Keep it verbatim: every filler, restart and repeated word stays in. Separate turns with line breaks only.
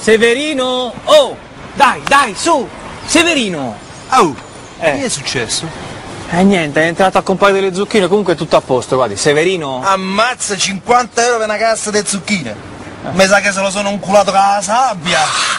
Severino! Oh! Dai, dai, su! Severino!
Oh!
Eh.
Che è successo?
Eh niente, è entrato a comprare delle zucchine, comunque è tutto a posto, guardi, Severino...
Ammazza, cinquanta euro per una cassa di zucchine! Mi sa che se lo sono inculato con la sabbia!